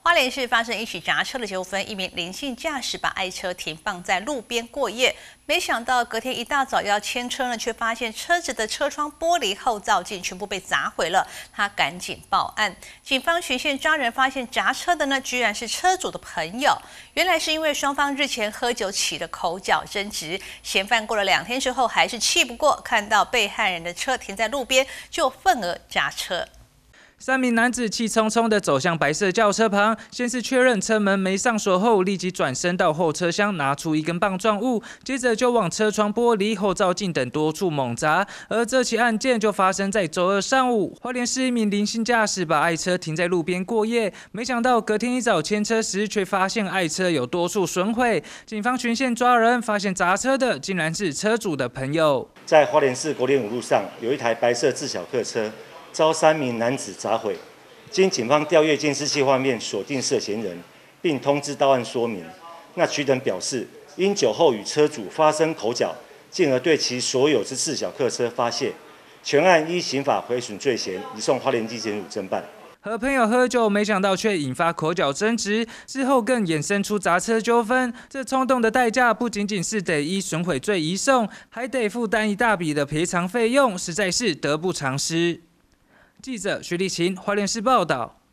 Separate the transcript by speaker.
Speaker 1: 花莲市发生一起砸车的纠纷，一名林姓驾驶把爱车停放在路边过夜，没想到隔天一大早要牵车呢，却发现车子的车窗玻璃、后照镜全部被砸毁了。他赶紧报案，警方循线抓人，发现砸车的呢，居然是车主的朋友。原来是因为双方日前喝酒起了口角争执，嫌犯过了2天之后还是气不过，看到被害人的车停在路边，就愤而砸车。
Speaker 2: 3名男子气冲冲地走向白色轿车旁，先是确认车门没上锁后，立即转身到后车厢拿出一根棒状物，接着就往车窗玻璃、后照镜等多处猛砸。而这起案件就发生在周二上午，花莲市一名林姓驾驶把爱车停在路边过夜，没想到隔天一早牵车时，却发现爱车有多处损毁。警方循线抓人，发现砸车的竟然是车主的朋友。
Speaker 3: 在花莲市国联5路上，有一台白色自小客车，遭3名男子砸毁。经警方调阅监视器画面，锁定涉嫌人，并通知到案说明。那取等表示，因酒后与车主发生口角，进而对其所有之自小客车发泄。全案依刑法毁损罪嫌，移送花莲地检署侦办。
Speaker 2: 和朋友喝酒，没想到却引发口角争执，之后更衍生出砸车纠纷。这冲动的代价不仅仅是得依损毁罪移送，还得负担一大笔的赔偿费用，实在是得不偿失。记者徐立琴，花莲市报道。